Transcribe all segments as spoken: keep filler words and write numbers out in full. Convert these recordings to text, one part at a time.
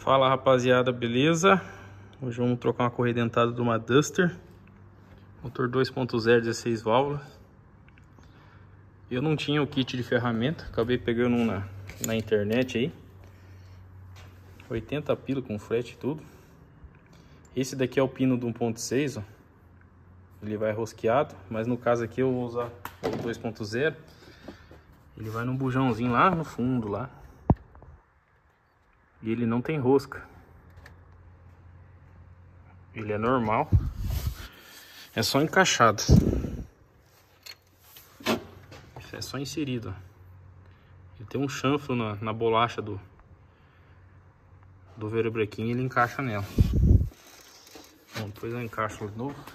Fala rapaziada, beleza? Hoje vamos trocar uma correia dentada de uma Duster. Motor dois ponto zero, dezesseis válvulas. Eu não tinha o kit de ferramenta, acabei pegando um na, na internet aí. oitenta pila com frete e tudo. Esse daqui é o pino do um ponto seis, ó. Ele vai rosqueado, mas no caso aqui eu vou usar o dois ponto zero. Ele vai num bujãozinho lá no fundo lá. E ele não tem rosca. Ele é normal. É só encaixado. É só inserido, ó. Ele tem um chanfro na, na bolacha do do verebrequim e ele encaixa nela. Bom, depois eu encaixo de novo.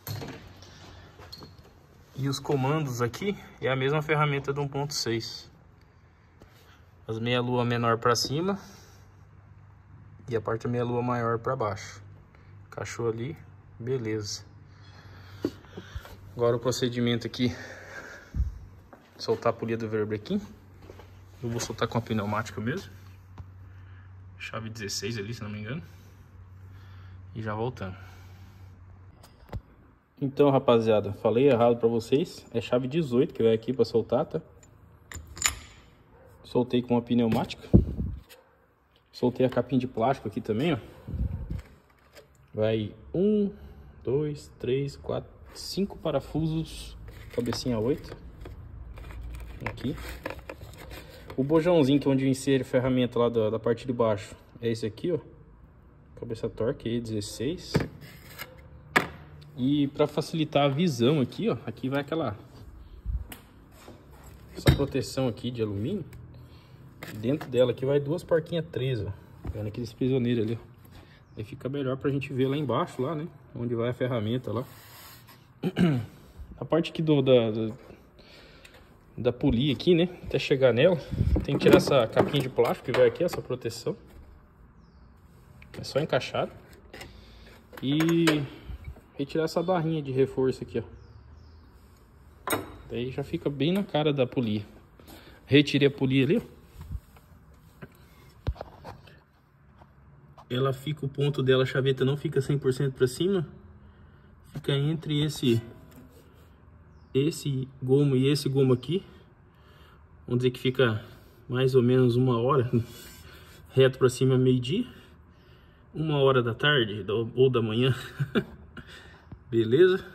E os comandos aqui é a mesma ferramenta do um ponto seis. As meia lua menor para cima e a parte da meia lua maior para baixo. Encaixou ali, beleza. Agora o procedimento aqui: soltar a polia do verebrequim. Eu vou soltar com a pneumática mesmo. Chave dezesseis ali, se não me engano. E já voltando. Então, rapaziada, falei errado pra vocês. É chave dezoito que vai aqui pra soltar, tá? Soltei com a pneumática. Soltei a capinha de plástico aqui também, ó. Vai um, dois, três, quatro, cinco parafusos. Cabecinha oito. Aqui. O bojãozinho que é onde eu insero a ferramenta lá da, da parte de baixo é esse aqui, ó. Cabeça torque E dezesseis. E para facilitar a visão aqui, ó, aqui vai aquela essa proteção aqui de alumínio. Dentro dela aqui vai duas porquinhas treze, ó. Vendo aqueles prisioneiros ali, ó. Aí fica melhor pra gente ver lá embaixo, lá, né? Onde vai a ferramenta lá. A parte aqui do, da, da, da polia aqui, né? Até chegar nela, tem que tirar essa capinha de plástico que vai aqui, essa proteção. É só encaixar. E retirar essa barrinha de reforço aqui, ó. Daí já fica bem na cara da polia. Retirei a polia ali, ó. Ela fica, o ponto dela, a chaveta não fica cem por cento para cima. Fica entre esse esse gomo e esse gomo aqui. Vamos dizer que fica mais ou menos uma hora reto para cima, meio-dia. Uma hora da tarde ou da manhã. Beleza?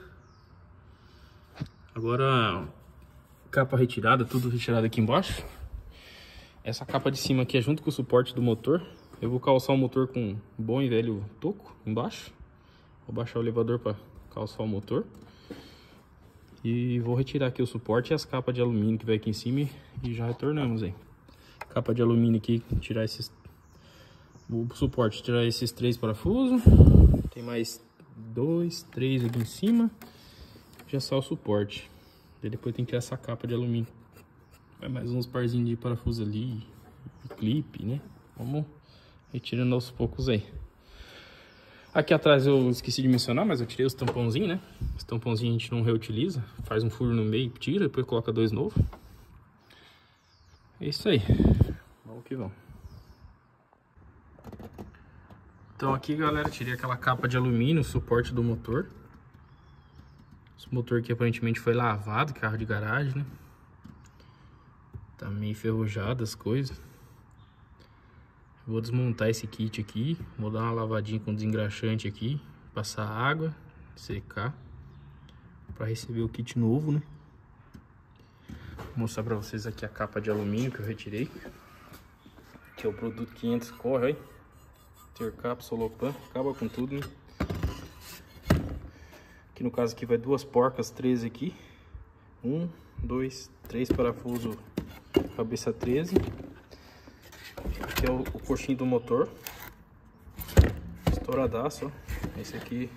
Agora, capa retirada, tudo retirado aqui embaixo. Essa capa de cima aqui é junto com o suporte do motor. Eu vou calçar o motor com um bom e velho toco embaixo. Vou baixar o elevador para calçar o motor. E vou retirar aqui o suporte e as capas de alumínio que vai aqui em cima e já retornamos aí. Capa de alumínio aqui, tirar esses... O suporte, tirar esses três parafusos. Tem mais dois, três aqui em cima. Já só o suporte. E depois tem que tirar essa capa de alumínio. Vai mais uns parzinhos de parafuso ali. E clipe, né? Vamos retirando aos poucos aí. Aqui atrás eu esqueci de mencionar, mas eu tirei os tampãozinhos, né? Os tampãozinhos a gente não reutiliza. Faz um furo no meio, tira, depois coloca dois novos. É isso aí. Vamos que vamos. Então aqui, galera, tirei aquela capa de alumínio, suporte do motor. Esse motor aqui aparentemente foi lavado, carro de garagem, né? Tá meio enferrujado as coisas. Vou desmontar esse kit aqui, vou dar uma lavadinha com desengraxante aqui, passar água, secar, para receber o kit novo, né? Vou mostrar para vocês aqui a capa de alumínio que eu retirei. Aqui é o produto quinhentos Corre, aí. Intercap, Solopan, acaba com tudo, né? Aqui no caso aqui vai duas porcas treze aqui. Um, dois, três parafusos cabeça treze. Aqui é o, o coxinho do motor. Estouradaço, ó. Esse aqui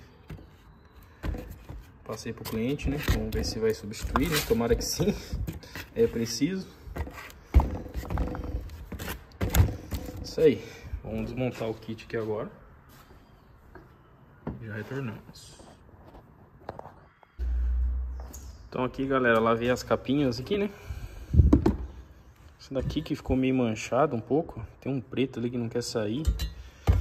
passei pro cliente, né? Vamos ver se vai substituir, né? Tomara que sim. É preciso. Isso aí. Vamos desmontar o kit aqui agora. Já retornamos. Então aqui, galera, lavei as capinhas aqui, né? Esse daqui que ficou meio manchado um pouco. Tem um preto ali que não quer sair.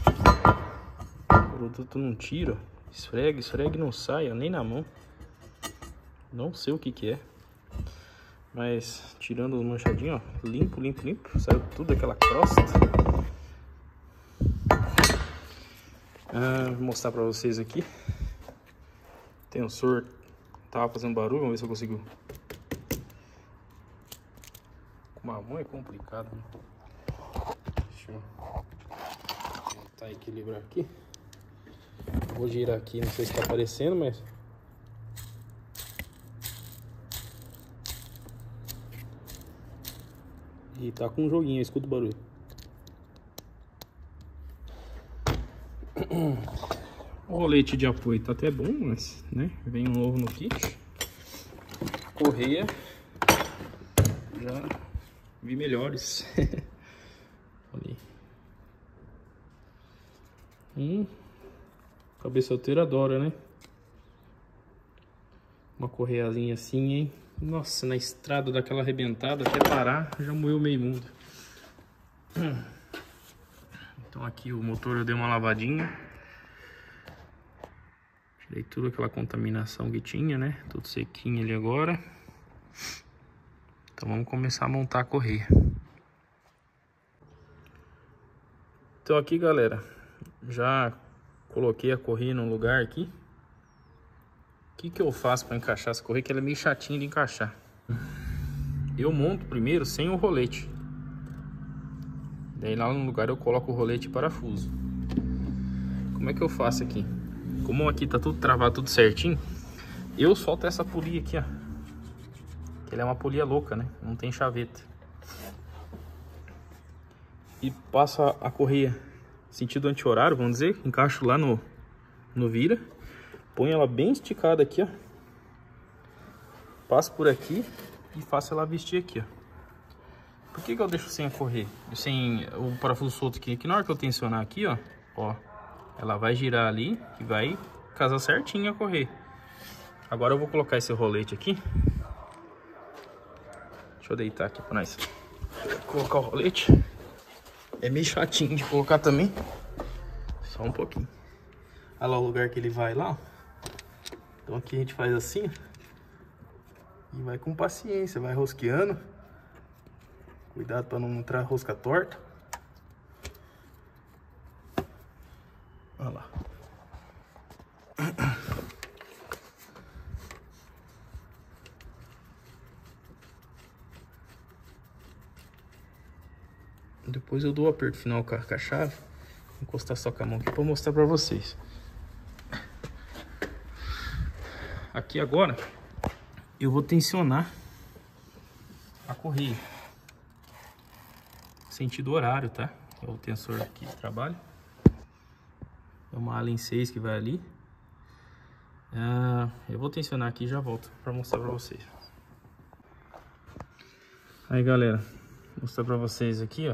produto não tira. Esfrega, esfrega e não sai, ó, nem na mão. Não sei o que que é. Mas tirando o manchadinho, ó, limpo, limpo, limpo. Saiu tudo aquela crosta. Ah, vou mostrar pra vocês aqui. O tensor tava fazendo barulho, vamos ver se eu consigo. Com uma mão é complicado, né? Deixa eu tentar equilibrar aqui. Vou girar aqui, não sei se tá aparecendo, mas... E tá com um joguinho, escuta o barulho. O rolete de apoio tá até bom, mas, né, vem um novo no kit. A correia já vi melhores. Ali. Hum, cabeçoteiro adora, né? Uma correiazinha assim, hein? Nossa, na estrada daquela arrebentada, até parar, já moeu meio mundo. Então aqui o motor eu dei uma lavadinha. Tirei toda aquela contaminação que tinha, né? Tudo sequinho ali agora. Então vamos começar a montar a correia. Então aqui, galera, já coloquei a correia no lugar aqui. O que que eu faço para encaixar essa correia? Que ela é meio chatinha de encaixar. Eu monto primeiro sem o rolete. Daí lá no lugar eu coloco o rolete e parafuso. Como é que eu faço aqui? Como aqui tá tudo travado, tudo certinho, eu solto essa polia aqui, ó. Que ela é uma polia louca, né? Não tem chaveta. E passo a, a correia sentido anti-horário, vamos dizer. Encaixo lá no, no vira. Ponho ela bem esticada aqui, ó. Passo por aqui e faço ela vestir aqui, ó. Por que que eu deixo sem a correia? Sem o parafuso solto aqui? Que na hora que eu tensionar aqui, ó, ó, ela vai girar ali e vai casar certinho a correia. Agora eu vou colocar esse rolete aqui. Deixa eu deitar aqui pra nós colocar o rolete. É meio chatinho de colocar também. Só um pouquinho. Olha lá o lugar que ele vai lá, ó. Então aqui a gente faz assim, e vai com paciência, vai rosqueando. Cuidado para não entrar rosca torta. Olha lá. Depois eu dou o aperto final com a chave. Vou encostar só com a mão aqui para mostrar para vocês. Aqui agora eu vou tensionar a correia sentido horário, tá? É o tensor aqui de trabalho. É uma Allen seis que vai ali. Ah, eu vou tensionar aqui e já volto para mostrar para vocês. Aí, galera, vou mostrar para vocês aqui, ó.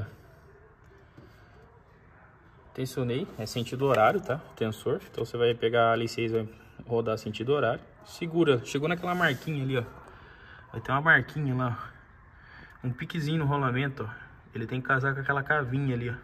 Tensionei, é sentido horário, tá? Tensor. Então você vai pegar a Allen seis, vai rodar sentido horário. Segura, chegou naquela marquinha ali, ó. Vai ter uma marquinha lá, ó. Um piquezinho no rolamento, ó. Ele tem que casar com aquela cavinha ali, ó.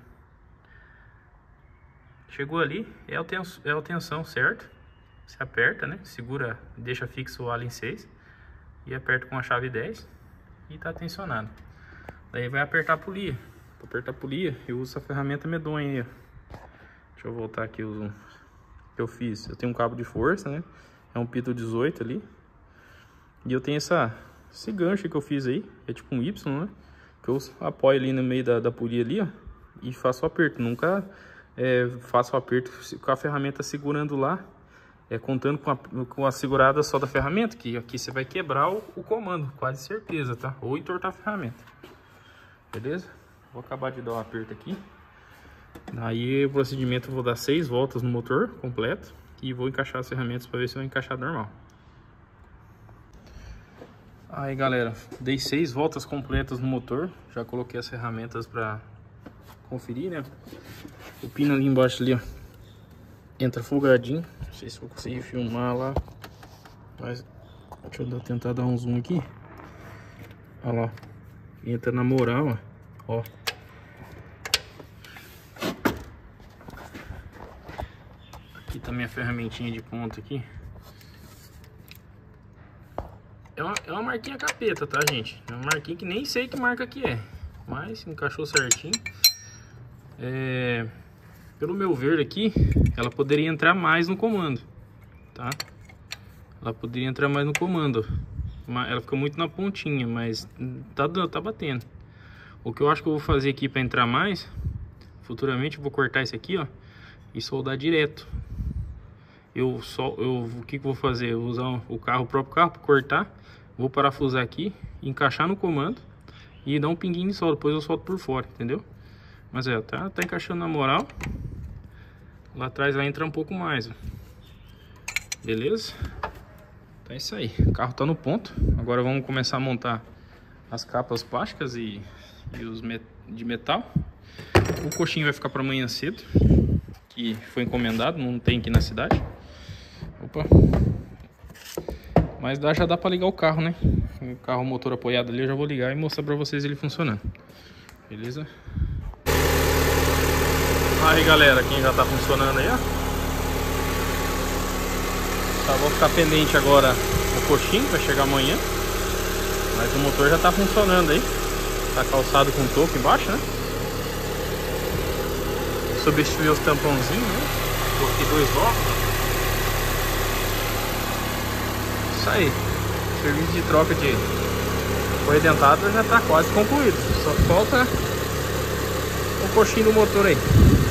Chegou ali, é a tensão, é a tensão, certo? Você aperta, né? Segura, deixa fixo o Allen seis. E aperta com a chave dez. E tá tensionado. Daí vai apertar a polia. Pra apertar a polia, eu uso essa ferramenta medonha aí, ó. Deixa eu voltar aqui o que eu fiz. Eu tenho um cabo de força, né? É um pito dezoito ali. E eu tenho essa, esse gancho que eu fiz aí. É tipo um Y, né? Que eu apoio ali no meio da, da polia ali, ó. E faço o aperto. Nunca é, faço o aperto com a ferramenta segurando lá. É, contando com a, com a segurada só da ferramenta. Que aqui você vai quebrar o, o comando. Quase certeza, tá? Ou entortar a ferramenta. Beleza? Vou acabar de dar um aperto aqui. Aí o procedimento eu vou dar seis voltas no motor completo. E vou encaixar as ferramentas para ver se vai encaixar normal. Aí, galera, dei seis voltas completas no motor. Já coloquei as ferramentas para conferir, né? O pino ali embaixo ali, ó, entra folgadinho. Não sei se vou conseguir filmar lá, mas deixa eu tentar dar um zoom aqui. Olha lá, entra na moral, ó. Ó. Aqui tá minha ferramentinha de ponta aqui. É uma, é uma marquinha capeta, tá, gente? É uma marquinha que nem sei que marca que é. Mas encaixou certinho. É, pelo meu ver aqui, ela poderia entrar mais no comando, tá? Ela poderia entrar mais no comando. Ela fica muito na pontinha, mas tá, tá batendo. O que eu acho que eu vou fazer aqui para entrar mais, futuramente eu vou cortar esse aqui, ó, e soldar direto. Eu só, eu, o que que eu vou fazer? Eu vou usar o carro, o próprio carro para cortar. Vou parafusar aqui, encaixar no comando e dar um pinguinho de solda. Depois eu solto por fora, entendeu? Mas é, tá, tá encaixando na moral. Lá atrás vai entrar um pouco mais, ó. Beleza? Então é isso aí. O carro tá no ponto. Agora vamos começar a montar as capas plásticas e, e os met, de metal. O coxinho vai ficar para amanhã cedo, que foi encomendado, não tem aqui na cidade. Opa. Mas dá, já dá para ligar o carro, né? O carro motor apoiado ali eu já vou ligar e mostrar para vocês ele funcionando. Beleza? Aí galera, quem já tá funcionando aí, ó. Só vou ficar pendente agora o coxinho, vai chegar amanhã. Mas o motor já tá funcionando aí. Tá calçado com toco embaixo, né? Substituir os tampãozinhos, né? Coloquei dois blocos. Isso aí. O serviço de troca de correia dentada já tá quase concluído. Só falta o coxinho do motor aí.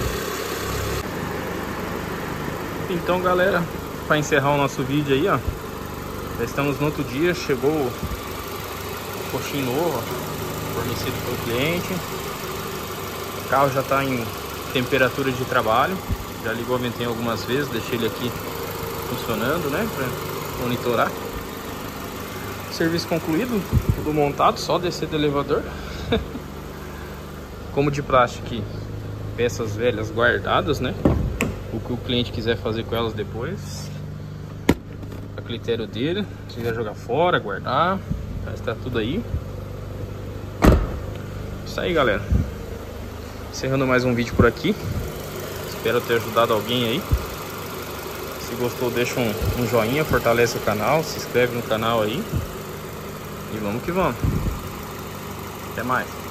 Então galera, para encerrar o nosso vídeo aí, ó, já estamos no outro dia. Chegou o coxinho novo, ó, fornecido pelo cliente. O carro já está em temperatura de trabalho. Já ligou a ventoinha algumas vezes, deixei ele aqui funcionando, né, para monitorar. Serviço concluído, tudo montado, só descer do elevador. Como de plástico aqui, peças velhas guardadas, né? O que o cliente quiser fazer com elas depois, a critério dele. Se quiser jogar fora, guardar, já está tudo aí. Isso aí, galera. Encerrando mais um vídeo por aqui. Espero ter ajudado alguém aí. Se gostou, deixa um, um joinha, fortalece o canal, se inscreve no canal aí. E vamos que vamos. Até mais.